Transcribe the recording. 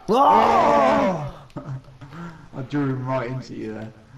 Oh! I drew him right into you there.